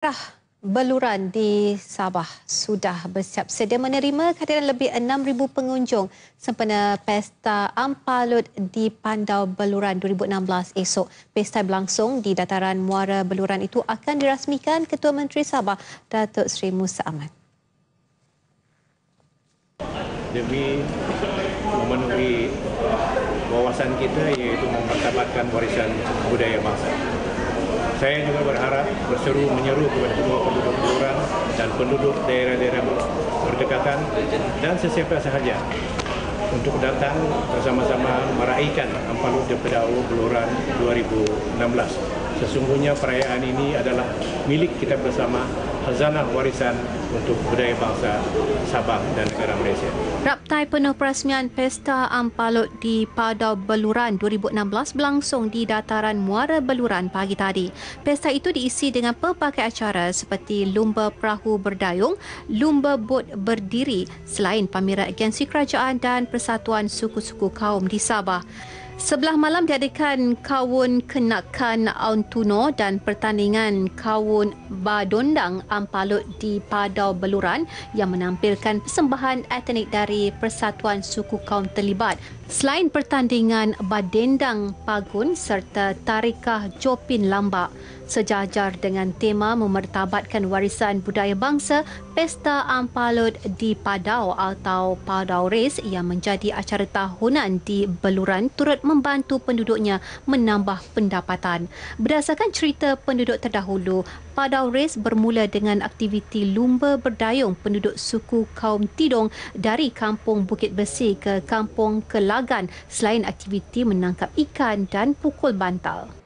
Daerah Beluran di Sabah sudah bersiap sedia menerima kehadiran lebih 6,000 pengunjung sempena Pesta Ampalut di Pandau Beluran 2016 esok. Pesta berlangsung di dataran Muara Beluran itu akan dirasmikan Ketua Menteri Sabah, Datuk Seri Musa Ahmad. Demi memenuhi wawasan kita iaitu mempertabatkan warisan budaya bangsa. Saya juga berharap menyeru kepada semua penduduk Beluran dan penduduk daerah-daerah berdekatan dan sesiapa sahaja untuk datang bersama-sama meraihkan Ampalut di Pandau Beluran 2016. Sesungguhnya perayaan ini adalah milik kita bersama, khazanah warisan untuk budaya bangsa Sabah dan negara Malaysia. Raptai penuh perasmian Pesta Ampalut di Pandau Beluran 2016 berlangsung di dataran Muara Beluran pagi tadi. Pesta itu diisi dengan pelbagai acara seperti lumba perahu berdayung, lumba bot berdiri selain pameran agensi kerajaan dan persatuan suku-suku kaum di Sabah. Sebelah malam diadakan kawun kenakan Auntuno dan pertandingan kawun badondang Ampalut di Pandau Beluran yang menampilkan persembahan etnik dari persatuan suku kaum terlibat. Selain pertandingan badendang pagun serta tarikah Jopin Lambak, sejajar dengan tema memertabatkan warisan budaya bangsa, Pesta Ampalut di Pandau atau Pandau Race yang menjadi acara tahunan di Beluran turut membantu penduduknya menambah pendapatan. Berdasarkan cerita penduduk terdahulu, Pandau Race bermula dengan aktiviti lumba berdayung penduduk suku kaum Tidong dari kampung Bukit Besi ke kampung Kelagan selain aktiviti menangkap ikan dan pukul bantal.